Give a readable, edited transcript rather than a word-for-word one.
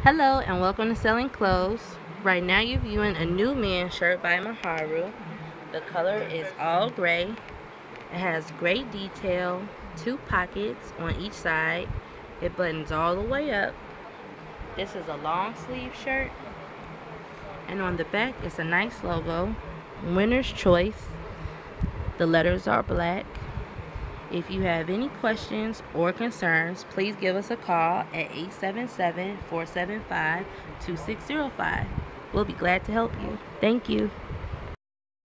Hello and welcome to Selling Clothes. Right now you're viewing a new men's shirt by Maharu. The color is all gray. It has great detail, 2 pockets on each side. It buttons all the way up. This is a long sleeve shirt. And on the back it's a nice logo, Winner's Choice. The letters are black. If you have any questions or concerns, please give us a call at 877-475-2605. We'll be glad to help you. Thank you.